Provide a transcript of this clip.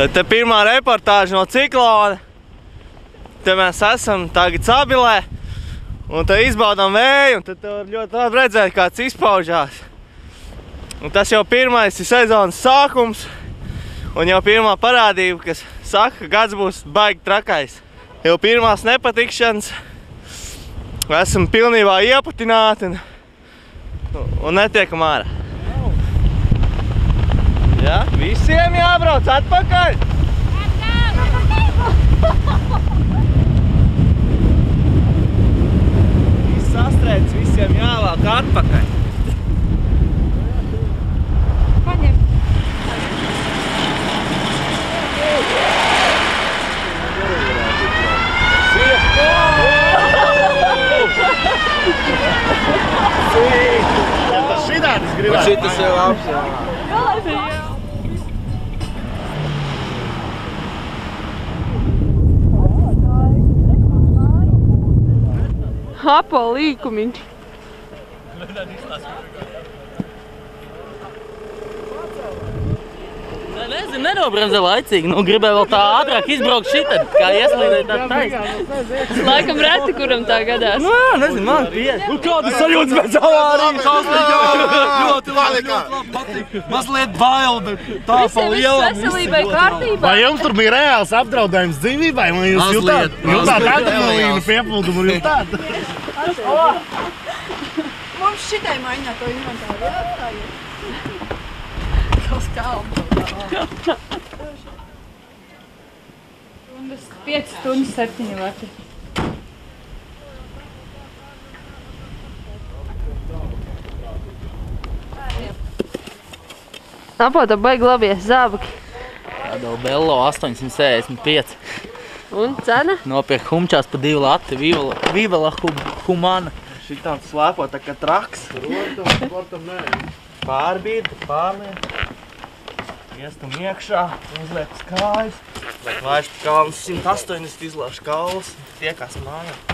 Te pirmā reportāža no ciklona. Te mēs esam tagad Sabilē. Un te izbaudām vēju, un tad var ļoti labi redzēt, kāds izpaužās. Un tas jau pirmais ir sezonas sākums. Un jau pirmā parādība, kas saka, ka gads būs baigi trakais. Jau pirmās nepatikšanas. Esam pilnībā ieputināti un netiekam ārā. Ja? Visiem jābrauc atpakaļ! Viss sastrēdz, visiem jāvāk atpakaļ. Paņem. Tas šitādas gribētu. Šitas jau labs, jā. Apo līkumiņš. Nezinu, nenobremzē laicīgi. Nu, gribēju vēl tā ātrāk izbraukt šitad, kā ieslīdēt tā taisa. Laikam reti, kuram tā gadās. Nu, nezinu, man pies. Nu, kādas sajūtas pēc avārijas? Ļoti labi patīk. Mazliet bail, bet tā pa lielam. Visiem veselībai kārtībā. Vai jums tur bija reāls apdraudējums dzīvībai? Vai jūs jutāt adrenalīnu piepildumu un jutāt? Mums šitai maiņā to inventāru jāatstājies. Tas kalms. 5 stundas 7 vakar. Apo, tā baigi labies zābaki. Tāda Bello 865. Un cena? Nopirkt humčās pa 2 lati, Vivela humana. Šitāds slēpo tā kā traks. Sportam nē. Pārbīd, pārliet. Iestam iekšā, uzliek uz kājas. Lai vairs pa kalnu 180 izlauž kaulas, tiekās mājā.